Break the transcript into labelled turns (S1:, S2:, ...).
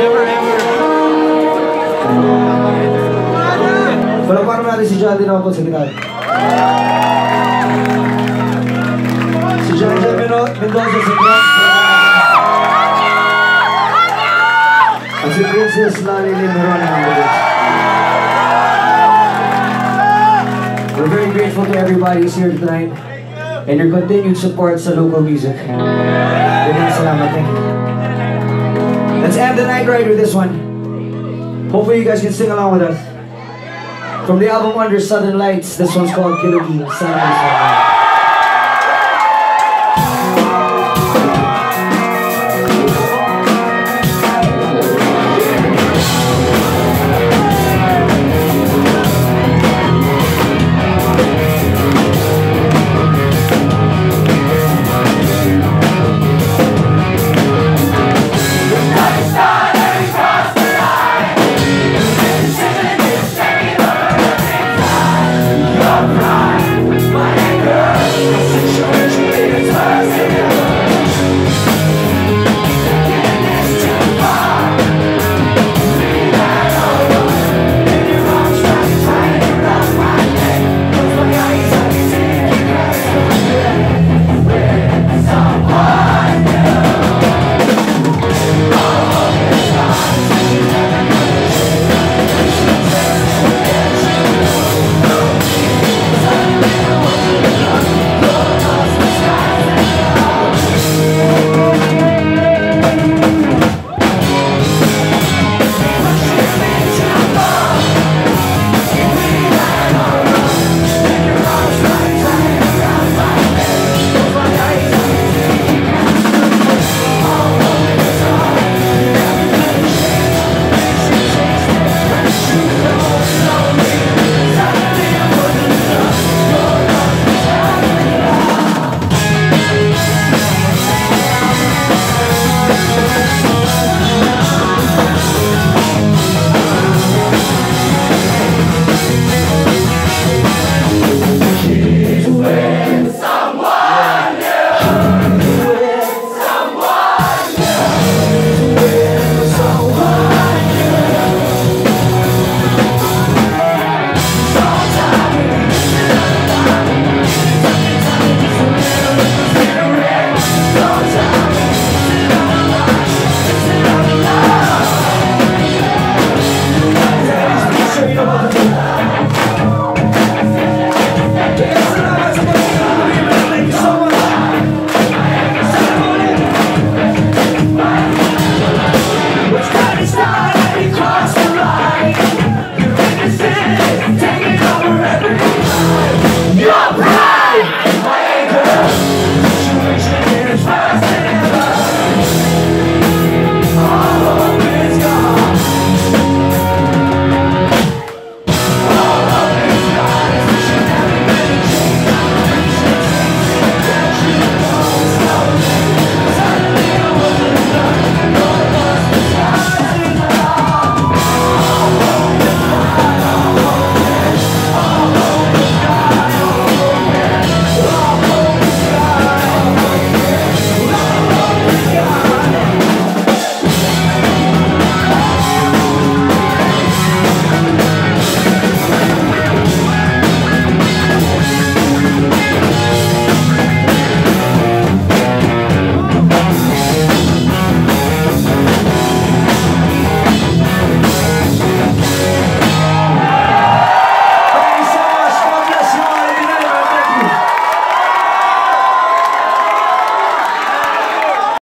S1: Palapakan natin si John din ako sa gitara. Si John Mendoza sa front. At si Princess Lali Limeron ang mga. We're very grateful to everybody who's here tonight and your continued support sa local music. Salamat. Let's end the night right with this one. Hopefully you guys can sing along with us. From the album Under Southern Lights, this one's called Guillotine.